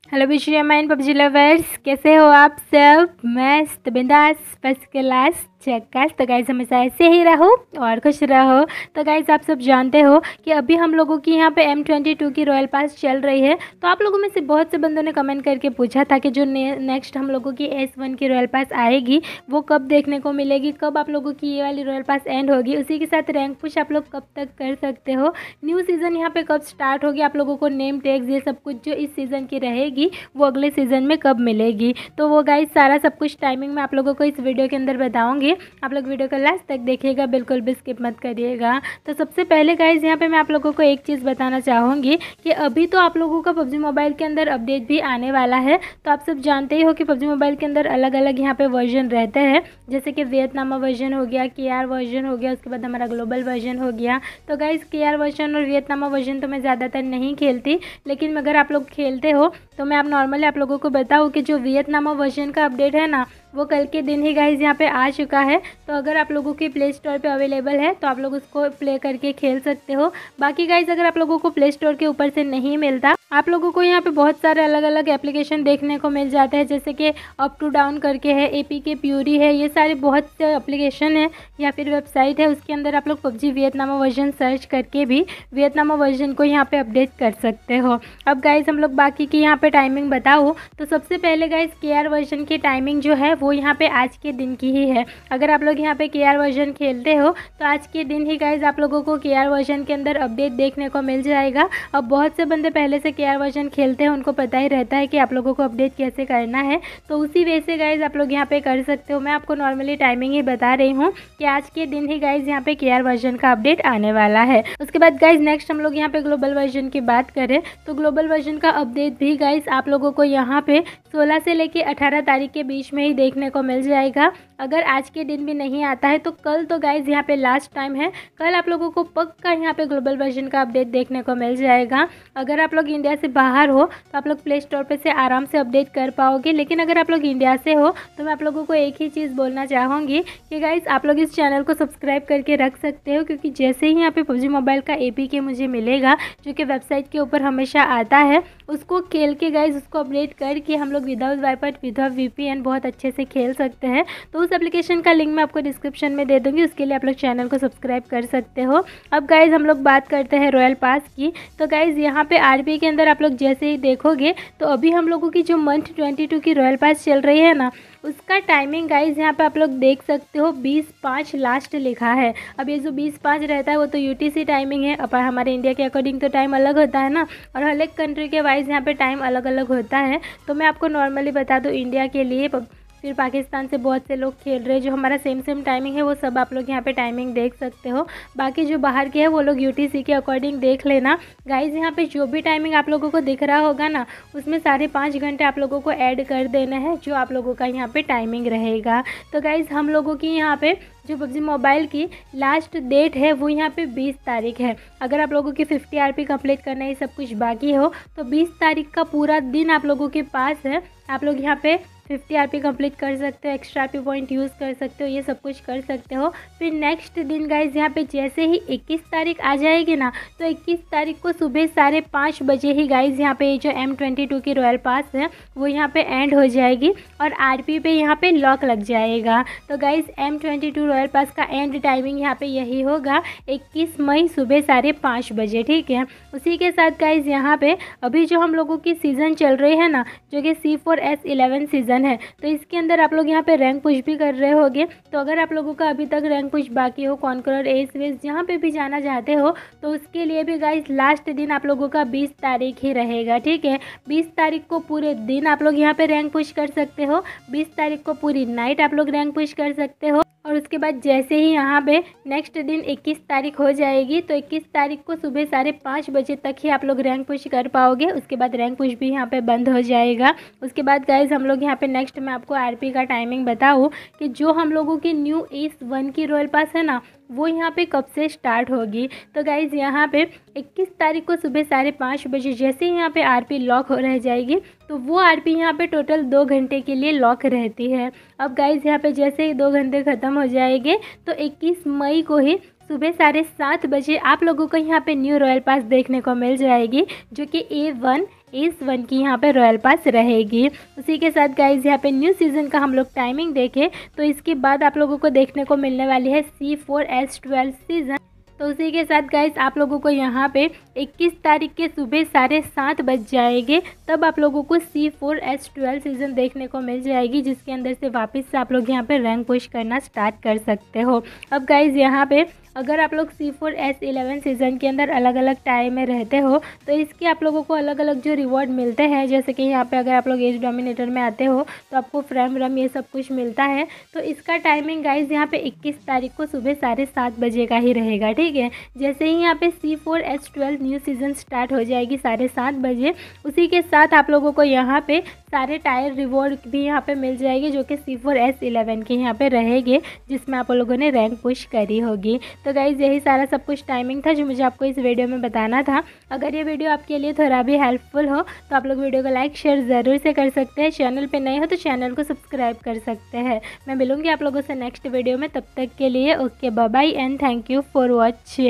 Hello विशु mine PUBG lovers, कैसे हो आप सब। मस्त बिंदास फर्स्ट क्लास चक्कास। तो गाइज़ हमेशा ऐसे ही रहो और खुश रहो। तो गाइज़ आप सब जानते हो कि अभी हम लोगों की यहाँ पे M22 की रॉयल पास चल रही है। तो आप लोगों में से बहुत से बंदों ने कमेंट करके पूछा था कि जो नेक्स्ट हम लोगों की S1 की रॉयल पास आएगी वो कब देखने को मिलेगी, कब आप लोगों की ये वाली रॉयल पास एंड होगी, उसी के साथ रैंक पुश आप लोग कब तक कर सकते हो, न्यू सीज़न यहाँ पे कब स्टार्ट होगी, आप लोगों को नेम टैग्स ये सब कुछ जो इस सीज़न की रहेगी वो अगले सीज़न में कब मिलेगी। तो वो गाइज सारा सब कुछ टाइमिंग मैं आप लोगों को इस वीडियो के अंदर बताऊंगी। आप लोग वीडियो को लास्ट तक देखिएगा, बिल्कुल भी स्किप मत करिएगा। तो सबसे पहले गाइज यहाँ पे मैं आप लोगों को एक चीज़ बताना चाहूँगी कि अभी तो आप लोगों का पबजी मोबाइल के अंदर अपडेट भी आने वाला है। तो आप सब जानते ही हो कि पबजी मोबाइल के अंदर अलग अलग यहाँ पे वर्जन रहते हैं, जैसे कि वियतनामा वर्जन हो गया, KR वर्जन हो गया, उसके बाद हमारा ग्लोबल वर्जन हो गया। तो गाइज KR वर्जन और वियतनामा वर्जन तो मैं ज़्यादातर नहीं खेलती, लेकिन अगर आप लोग खेलते हो तो मैं नॉर्मली आप लोगों को बताऊँ कि जो वियतनामा वर्जन का अपडेट है ना वो कल के दिन ही गाइज यहाँ पे आ चुका है। तो अगर आप लोगों की प्ले स्टोर पे अवेलेबल है तो आप लोग उसको प्ले करके खेल सकते हो। बाकी गाइज अगर आप लोगों को प्ले स्टोर के ऊपर से नहीं मिलता, आप लोगों को यहाँ पे बहुत सारे अलग अलग एप्लीकेशन देखने को मिल जाते हैं, जैसे कि अप टू डाउन करके है, APK प्यूरी है, ये सारे बहुत से एप्लीकेशन है या फिर वेबसाइट है। उसके अंदर आप लोग पबजी वियतनामा वर्जन सर्च करके भी वियतनामा वर्जन को यहाँ पे अपडेट कर सकते हो। अब गाइज हम लोग बाकी की यहाँ पे टाइमिंग बताओ तो सबसे पहले गाइज KR वर्जन की टाइमिंग जो है वो यहाँ पे आज के दिन की ही है। अगर आप लोग यहाँ पे KR वर्जन खेलते हो तो आज के दिन ही गाइज आप लोगों को KR वर्जन के अंदर अपडेट देखने को मिल जाएगा। अब बहुत से बंदे पहले से KR वर्जन खेलते हैं, उनको पता ही रहता है कि आप लोगों को अपडेट कैसे करना है, तो उसी वे से गाइज आप लोग यहाँ पे कर सकते हो। मैं आपको नॉर्मली टाइमिंग ही बता रही हूँ कि आज के दिन ही गाइज यहाँ पे KR वर्जन का अपडेट आने वाला है। उसके बाद गाइज नेक्स्ट हम लोग यहाँ पे ग्लोबल वर्जन की बात करें तो ग्लोबल वर्जन का अपडेट भी गाइज आप लोगों को यहाँ पे 16 से लेके 18 तारीख के बीच में ही देखने को मिल जाएगा। अगर आज के दिन भी नहीं आता है तो कल तो गाइज यहाँ पे लास्ट टाइम है, कल आप लोगों को पक्का यहाँ पे ग्लोबल वर्जन का अपडेट देखने को मिल जाएगा। अगर आप लोग इंडिया से बाहर हो तो आप लोग प्ले स्टोर पे से आराम से अपडेट कर पाओगे, लेकिन अगर आप लोग इंडिया से हो तो मैं आप लोगों को एक ही चीज़ बोलना चाहूँगी कि गाइज आप लोग इस चैनल को सब्सक्राइब करके रख सकते हो, क्योंकि जैसे ही यहाँ पे पबजी मोबाइल का APK मुझे मिलेगा जो कि वेबसाइट के ऊपर हमेशा आता है, उसको खेल के गाइज उसको अपडेट करके हम लोग विदाउट वाइपर विदाउट VPN बहुत अच्छे से खेल सकते हैं। तो उस एप्लीकेशन का लिंक मैं आपको डिस्क्रिप्शन में दे दूँगी, उसके लिए आप लोग चैनल को सब्सक्राइब कर सकते हो। अब गाइज हम लोग बात करते हैं रॉयल पास की। तो गाइज यहाँ पे RP के अंदर आप लोग जैसे ही देखोगे तो अभी हम लोगों की जो मंथ 22 की रॉयल पास चल रही है ना उसका टाइमिंग गाइज यहाँ पे आप लोग देख सकते हो 20:05 लास्ट लिखा है। अब ये जो 20:05 रहता है वो तो UTC टाइमिंग है, अब हमारे इंडिया के अकॉर्डिंग तो टाइम अलग होता है ना, और हर एक कंट्री के वाइज यहाँ पे टाइम अलग अलग होता है। तो मैं आपको नॉर्मली बता दूँ इंडिया के लिए, फिर पाकिस्तान से बहुत से लोग खेल रहे हैं जो हमारा सेम टाइमिंग है वो सब आप लोग यहाँ पे टाइमिंग देख सकते हो। बाकी जो बाहर के है वो लोग UTC के अकॉर्डिंग देख लेना। गाइज यहाँ पे जो भी टाइमिंग आप लोगों को दिख रहा होगा ना उसमें 5.5 घंटे आप लोगों को ऐड कर देना है जो आप लोगों का यहाँ पे टाइमिंग रहेगा। तो गाइज हम लोगों की यहाँ पे जो पबजी मोबाइल की लास्ट डेट है वो यहाँ पे 20 तारीख है। अगर आप लोगों की 50 RP कंप्लीट करना ये सब कुछ बाकी हो तो 20 तारीख का पूरा दिन आप लोगों के पास है, आप लोग यहाँ पे 50 RP कंप्लीट कर सकते हो, एक्स्ट्रा RP पॉइंट यूज़ कर सकते हो, ये सब कुछ कर सकते हो। फिर नेक्स्ट दिन गाइज यहाँ पे जैसे ही 21 तारीख आ जाएगी ना तो 21 तारीख को सुबह 5:30 बजे ही गाइज यहाँ पे जो M22 की रॉयल पास है वो यहाँ पे एंड हो जाएगी और RP पे यहाँ पे लॉक लग जाएगा। तो गाइज M22 रॉयल पास का एंड टाइमिंग यहाँ पे यही होगा 21 मई सुबह 5:30 बजे, ठीक है। उसी के साथ गाइज यहाँ पे अभी जो हम लोगों की सीज़न चल रही है ना जो कि C4S11 सीज़न है, तो इसके अंदर आप लोग यहाँ पे रैंक पुश भी कर रहे होगे। तो अगर आप लोगों का अभी तक रैंक पुश बाकी हो, कॉन्करर एस वेस जहाँ पे भी जाना चाहते हो तो उसके लिए भी गाइस लास्ट दिन आप लोगों का 20 तारीख ही रहेगा, ठीक है। 20 तारीख को पूरे दिन आप लोग यहाँ पे रैंक पुश कर सकते हो, 20 तारीख को पूरी नाइट आप लोग रैंक पुश कर सकते हो, और उसके बाद जैसे ही यहाँ पे नेक्स्ट दिन 21 तारीख हो जाएगी तो 21 तारीख को सुबह 5:30 बजे तक ही आप लोग रैंक पुश कर पाओगे। उसके बाद रैंक पुश भी यहाँ पे बंद हो जाएगा। उसके बाद गाइज हम लोग यहाँ पे नेक्स्ट मैं आपको RP का टाइमिंग बताऊँ कि जो हम लोगों की न्यू S1 की रॉयल पास है ना वो यहाँ पे कब से स्टार्ट होगी। तो गाइज़ यहाँ पे 21 तारीख को सुबह 5:30 बजे जैसे ही यहाँ पे RP लॉक हो रह जाएगी तो वो RP यहाँ पे टोटल 2 घंटे के लिए लॉक रहती है। अब गाइज़ यहाँ पे जैसे ही 2 घंटे ख़त्म हो जाएंगे तो 21 मई को ही सुबह 7:30 बजे आप लोगों को यहाँ पे न्यू रॉयल पास देखने को मिल जाएगी जो कि A1 एस1 की यहाँ पे रॉयल पास रहेगी। उसी के साथ गाइज यहाँ पे न्यू सीज़न का हम लोग टाइमिंग देखें तो इसके बाद आप लोगों को देखने को मिलने वाली है C4S12 सीज़न। तो उसी के साथ गाइस आप लोगों को यहाँ पे 21 तारीख के सुबह 7:30 बज जाएंगे, तब आप लोगों को C4S12 सीज़न देखने को मिल जाएगी, जिसके अंदर से वापस से आप लोग यहाँ पे रैंक पुश करना स्टार्ट कर सकते हो। अब गाइस यहाँ पे अगर आप लोग C4S11 सीज़न के अंदर अलग अलग टाइम में रहते हो तो इसके आप लोगों को अलग अलग जो रिवॉर्ड मिलते हैं, जैसे कि यहाँ पे अगर आप लोग एज डोमिनेटर में आते हो तो आपको फ्रेम रम ये सब कुछ मिलता है। तो इसका टाइमिंग गाइज यहाँ पे 21 तारीख को सुबह 7:30 बजे का ही रहेगा, ठीक है। जैसे ही यहाँ पे C4S12 न्यू सीज़न स्टार्ट हो जाएगी 7:30 बजे, उसी के साथ आप लोगों को यहाँ पे सारे टायर रिवॉर्ड भी यहाँ पे मिल जाएगी, जो कि C4S11 के यहाँ पे रहेंगे, जिसमें आप लोगों ने रैंक पुश करी होगी। तो गाइज़ यही सारा सब कुछ टाइमिंग था जो मुझे आपको इस वीडियो में बताना था। अगर ये वीडियो आपके लिए थोड़ा भी हेल्पफुल हो तो आप लोग वीडियो को लाइक शेयर ज़रूर से कर सकते हैं। चैनल पे नए हो तो चैनल को सब्सक्राइब कर सकते हैं। मैं मिलूँगी आप लोगों से नेक्स्ट वीडियो में, तब तक के लिए okay bye bye and thank you for watching.